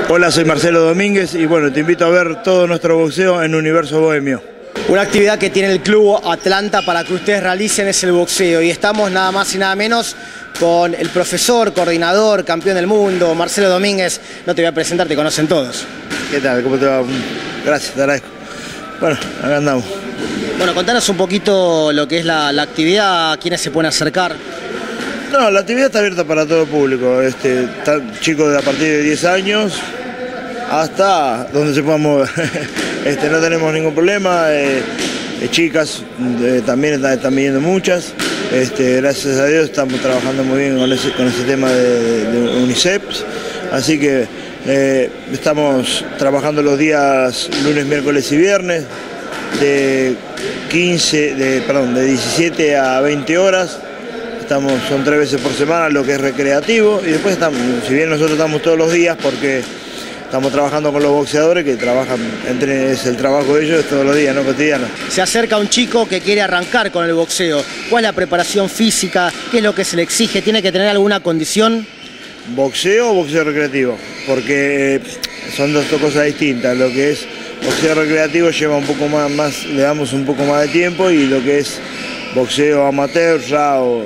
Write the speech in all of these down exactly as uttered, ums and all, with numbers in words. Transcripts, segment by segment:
Hola, soy Marcelo Domínguez y bueno, te invito a ver todo nuestro boxeo en Universo Bohemio. Una actividad que tiene el Club Atlanta para que ustedes realicen es el boxeo y estamos nada más y nada menos con el profesor, coordinador, campeón del mundo, Marcelo Domínguez. No te voy a presentar, te conocen todos. ¿Qué tal? ¿Cómo te va? Gracias, te agradezco. Bueno, acá andamos. Bueno, contanos un poquito lo que es la, la actividad, a quiénes se pueden acercar. No, la actividad está abierta para todo el público, este, chicos de a partir de diez años hasta donde se puedan mover. Este, no tenemos ningún problema, eh, eh, chicas eh, también están, están viniendo muchas. Este, gracias a Dios estamos trabajando muy bien con ese, con ese tema de, de UNICEF, así que eh, estamos trabajando los días lunes, miércoles y viernes de quince, de, perdón, de diecisiete a veinte horas. Estamos, son tres veces por semana lo que es recreativo y después estamos, si bien nosotros estamos todos los días porque estamos trabajando con los boxeadores que trabajan, entre, es el trabajo de ellos todos los días, no cotidiano. Se acerca un chico que quiere arrancar con el boxeo. ¿Cuál es la preparación física? ¿Qué es lo que se le exige? ¿Tiene que tener alguna condición? ¿Boxeo o boxeo recreativo? Porque son dos cosas distintas. Lo que es boxeo recreativo lleva un poco más, más le damos un poco más de tiempo y lo que es boxeo amateur ya, o,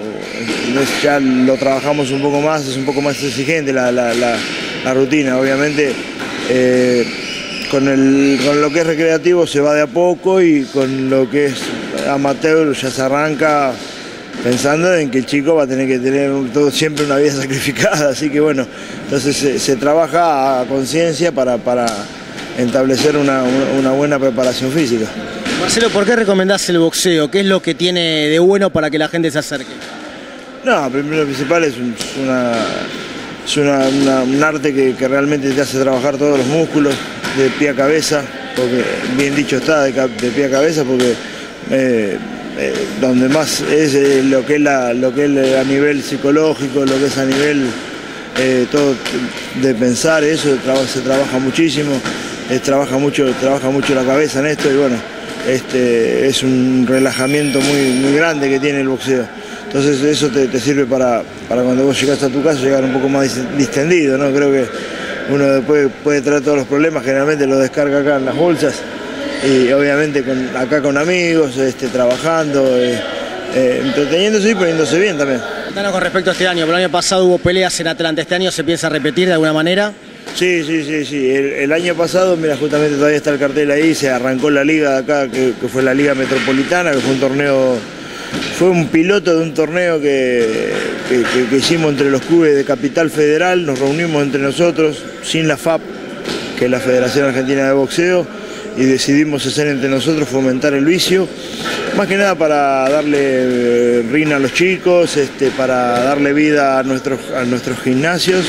ya lo trabajamos un poco más, es un poco más exigente la, la, la, la rutina, obviamente eh, con, el, con lo que es recreativo se va de a poco y con lo que es amateur ya se arranca pensando en que el chico va a tener que tener todo, siempre una vida sacrificada, así que bueno, entonces se, se trabaja a conciencia para, para establecer una, una buena preparación física. Marcelo, ¿por qué recomendás el boxeo? ¿Qué es lo que tiene de bueno para que la gente se acerque? No, primero lo principal es, un, una, es una, una, un arte que, que realmente te hace trabajar todos los músculos de pie a cabeza, porque bien dicho está, de, de pie a cabeza, porque eh, eh, donde más es eh, lo, que es la, lo que es a nivel psicológico, lo que es a nivel eh, todo de pensar, eso se trabaja muchísimo, eh, trabaja, mucho, trabaja mucho la cabeza en esto y bueno, Este, es un relajamiento muy, muy grande que tiene el boxeo. Entonces eso te, te sirve para, para cuando vos llegás a tu casa llegar un poco más distendido, ¿no? Creo que uno después puede traer todos los problemas, generalmente los descarga acá en las bolsas y obviamente con, acá con amigos, este, trabajando, eh, eh, entreteniéndose y poniéndose bien también. Contanos con respecto a este año, pero el año pasado hubo peleas en Atlanta, ¿este año se piensa repetir de alguna manera? Sí, sí, sí, sí. El, el año pasado, mira, justamente todavía está el cartel ahí, se arrancó la liga de acá, que, que fue la Liga Metropolitana, que fue un torneo, fue un piloto de un torneo que, que, que, que hicimos entre los clubes de Capital Federal, nos reunimos entre nosotros, sin la F A P, que es la Federación Argentina de Boxeo, y decidimos hacer entre nosotros fomentar el vicio, más que nada para darle rina a los chicos, este, para darle vida a nuestros, a nuestros gimnasios.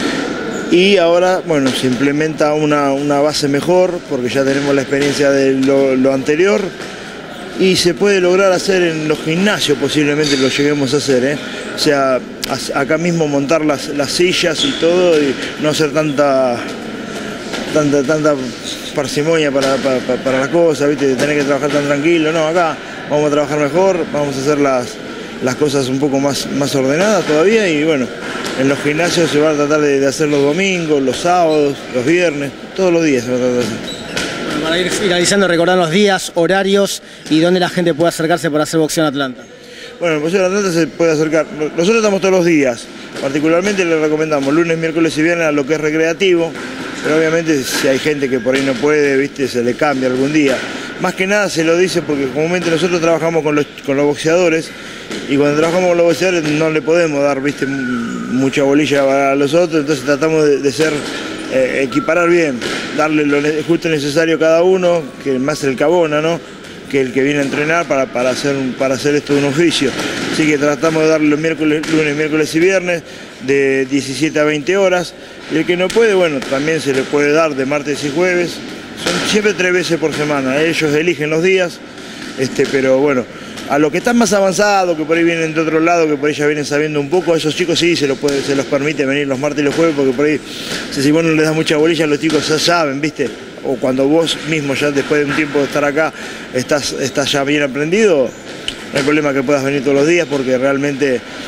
Y ahora, bueno, se implementa una, una base mejor, porque ya tenemos la experiencia de lo, lo anterior, y se puede lograr hacer en los gimnasios, posiblemente lo lleguemos a hacer, ¿eh? O sea, acá mismo montar las, las sillas y todo, y no hacer tanta, tanta, tanta parsimonia para, para, para las cosas, ¿viste? De tener que trabajar tan tranquilo, no, acá vamos a trabajar mejor, vamos a hacer las, las cosas un poco más, más ordenadas todavía, y bueno, en los gimnasios se va a tratar de, de hacer los domingos, los sábados, los viernes, todos los días se va a tratar de hacer. Bueno, para ir finalizando, recordar los días, horarios y dónde la gente puede acercarse para hacer boxeo en Atlanta. Bueno, el boxeo en Atlanta se puede acercar. Nosotros estamos todos los días, particularmente le recomendamos lunes, miércoles y viernes a lo que es recreativo, pero obviamente si hay gente que por ahí no puede, viste, se le cambia algún día. Más que nada se lo dice porque comúnmente nosotros trabajamos con los, con los boxeadores y cuando trabajamos con los boxeadores no le podemos dar, viste, mucha bolilla a los otros, entonces tratamos de, de ser, eh, equiparar bien, darle lo justo necesario a cada uno, que más el cabona, ¿no? Que el que viene a entrenar para, para, hacer, para hacer esto de un oficio. Así que tratamos de darle los miércoles, lunes, miércoles y viernes de diecisiete a veinte horas, y el que no puede, bueno, también se le puede dar de martes y jueves. Son siempre tres veces por semana, ellos eligen los días, este, pero bueno, a los que están más avanzados, que por ahí vienen de otro lado, que por ahí ya vienen sabiendo un poco, a esos chicos sí se los, puede, se los permite venir los martes y los jueves, porque por ahí, si vos no les das mucha bolilla, los chicos ya saben, ¿viste? O cuando vos mismo ya después de un tiempo de estar acá, estás, estás ya bien aprendido, no hay problema que puedas venir todos los días, porque realmente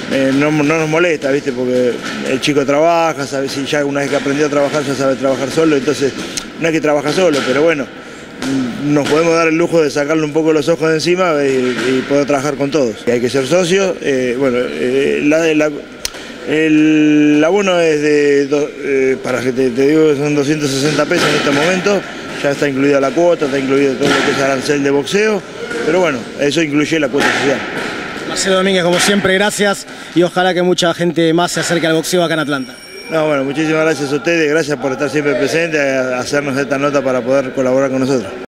eh, no, no nos molesta, ¿viste? Porque el chico trabaja, sabe, si ya una vez que aprendió a trabajar ya sabe trabajar solo, entonces no es que trabaja solo, pero bueno, nos podemos dar el lujo de sacarle un poco los ojos de encima y, y poder trabajar con todos. Y hay que ser socios, eh, bueno, eh, la, la, el abono es de, do, eh, para que te, te digo, son doscientos sesenta pesos en este momento, ya está incluida la cuota, está incluido todo lo que es arancel de boxeo, pero bueno, eso incluye la cuota social. Marcelo Domínguez, como siempre, gracias y ojalá que mucha gente más se acerque al boxeo acá en Atlanta. No, bueno, muchísimas gracias a ustedes, gracias por estar siempre presentes, a hacernos esta nota para poder colaborar con nosotros.